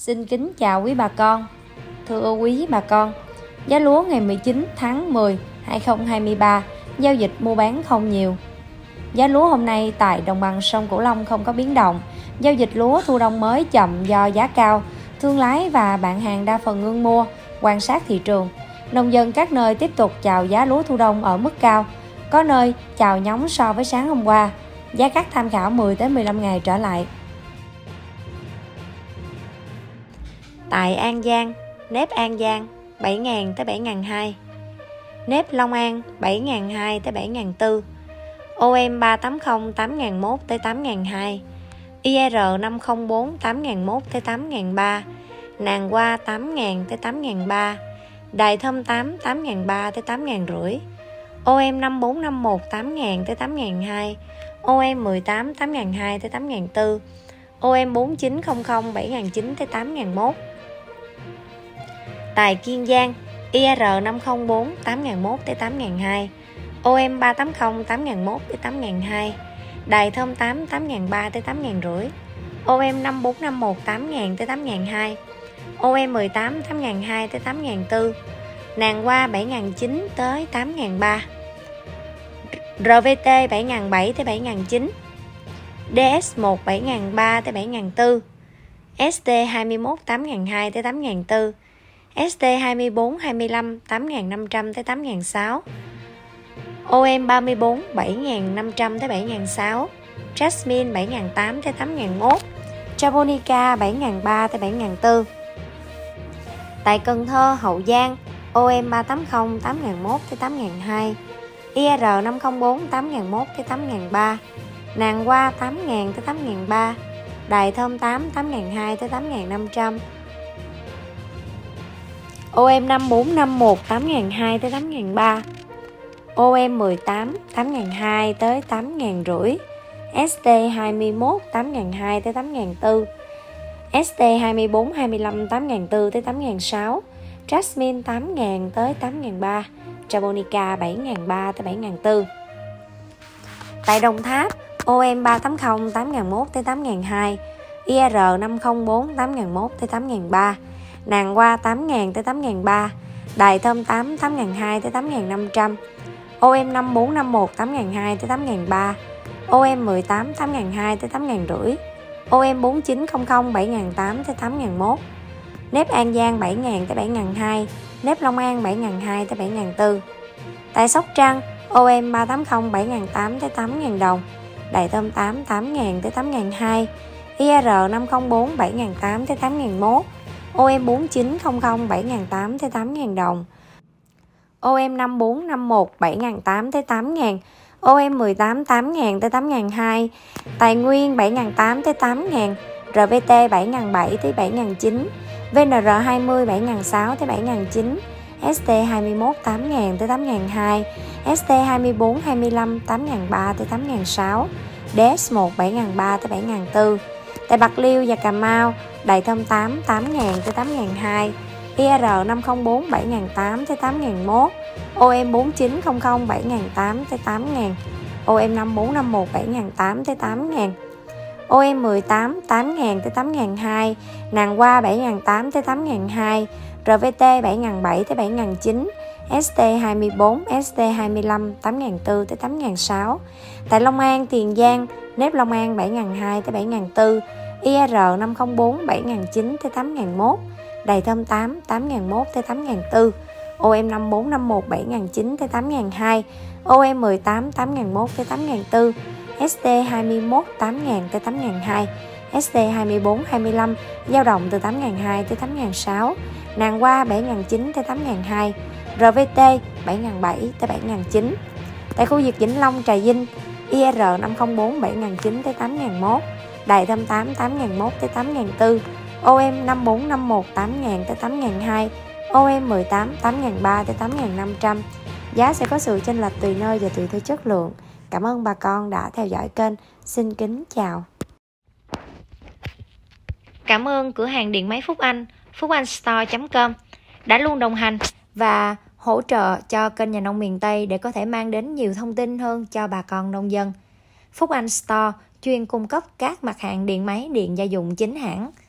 Xin kính chào quý bà con. Thưa quý bà con, giá lúa ngày 19 tháng 10, 2023, giao dịch mua bán không nhiều. Giá lúa hôm nay tại đồng bằng sông Cửu Long không có biến động. Giao dịch lúa thu đông mới chậm do giá cao. Thương lái và bạn hàng đa phần ngưng mua, quan sát thị trường. Nông dân các nơi tiếp tục chào giá lúa thu đông ở mức cao. Có nơi chào nhóng so với sáng hôm qua. Giá cắt tham khảo 10 đến 15 ngày trở lại. Tại An Giang, nếp An Giang 7.000 tới 7.200, nếp Long An 7.200 tới 7.400, OM 380 8.001 tới 8.200, IR 504 8.001 tới 8.300, nàng hoa 8.000 tới 8.300, đài thơm 8 8.300 tới 8.500, OM 5451 8.000 tới 8.200, OM 18 8.200 tới 8.400, OM 4900 7.900 tới 8.001. Tại Kiên Giang, IR 504 8.001 tới 8.200, OM 380 8.001 tới 8.200, đài thơm 8 8.300 tới 8.500, OM 5451 8.000 tới 8.200, OM 18 8.200 tới 8.400, nàng hoa 7.900 tới 8.300, RVT 7.700 tới 7.900, DS1 7.300 tới 7.400, ST21 8.200 tới 8.400, ST24 25 8.500 tới 8.600, OM 34 7.500 tới 7.600, Jasmine 7.800 tới 8.100, Japonica 7.300 tới 8.400. Tại Cần Thơ, Hậu Giang, OM 380 8.001 tới 8.200, IR 504 8.001 tới 8.300, nàng hoa 8.000 tới 8.300, đài thơm 8 8.200 tới 8.500, OM 5451 8.200 tới 8.300, OM 18 8.200 tới 8.500, ST21 8.200 tới 8.400, ST24 25 8.400 tới 8.600, Jasmine 8.000 tới 8.300, Japonica 7.300 tới 7.400. Tại Đồng Tháp, OM 380 8.001 tới 8.200, IR 504 8.001 tới 8.300, nàng hoa 8.000 tới 8.300, đài thơm 8 8.200 tới 8.500, OM 5451 8.200 tới 8.300, OM 18 8.200 tới 8.500, OM 4900 7.800 tới 8.100, nếp An Giang 7.000 tới 7.200, nếp Long An 7.200 tới 8.400. Tại Sóc Trăng, OM 380 7.800 tới 8.000 đồng, đài thơm 8 8.000 tới 8.200, IR 504 7.800 tới 8.100, OM 4900 7.800 tới 8.000 đồng, OM 5451 7.800 tới 8.000, OM 18 8.000 tới 8.200, Tài Nguyên 7.800 tới 8.000, RVT 7.700 tới 7.900, VNR 20 7.600 tới 7.900, ST21 8.000 tới 8.200, ST24 25 8.300 tới 8.600, DS1 7.300 tới 7.400. Tại Bạc Liêu và Cà Mau, đài thơm 8 8.000 tới 8.200, IR 504 7.800 tới 8.100, OM 4900 7.800 tới 8.000, OM 5451 7.800 tới 8.000, OM 18 8.000 tới 8.200, nàng hoa 7.800 tới 8.200, RVT 7.700 tới 7.900, ST24 ST25 8.400 tới 8.600. Tại Long An, Tiền Giang, nếp Long An 7.200 tới 7.400, IR 504 7.900 tới 8.100, đài thơm 8 8.100 tới 8.400, OM 5451 7.900 tới 8.200, OM 18 8.100 tới 8.400, ST21 8.000 tới 8.200, ST24 25 dao động từ 8.200 tới 8.600, nàng hoa 7.900 tới 8.200, RVT 7.700 tới 7.900. Tại khu vực Vĩnh Long, Trà Vinh, IR 504 7.900 tới 8.100, đài thơm 8 8.100 tới 8.400, OM 5451 8.000 tới 8.200, OM 18 8.300 tới 8.500. Giá sẽ có sự chênh lệch tùy nơi và tùy theo chất lượng. Cảm ơn bà con đã theo dõi kênh. Xin kính chào. Cảm ơn cửa hàng điện máy Phúc Anh, phuchanhstore.com đã luôn đồng hành và hỗ trợ cho kênh Nhà nông miền Tây để có thể mang đến nhiều thông tin hơn cho bà con nông dân. Phúc Anh Store chuyên cung cấp các mặt hàng điện máy, điện gia dụng chính hãng,